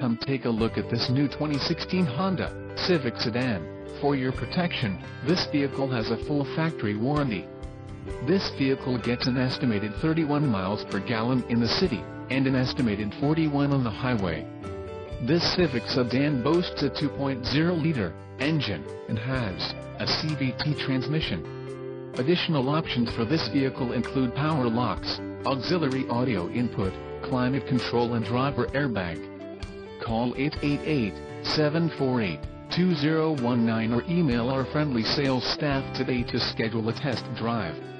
come take a look at this new 2016 Honda Civic sedan. For your protection, this vehicle has a full factory warranty. This vehicle gets an estimated 31 miles per gallon in the city, and an estimated 41 on the highway. This Civic sedan boasts a 2.0-liter engine, and has a CVT transmission. Additional options for this vehicle include power locks, auxiliary audio input, climate control and driver airbag. Call 888-748-2019 or email our friendly sales staff today to schedule a test drive.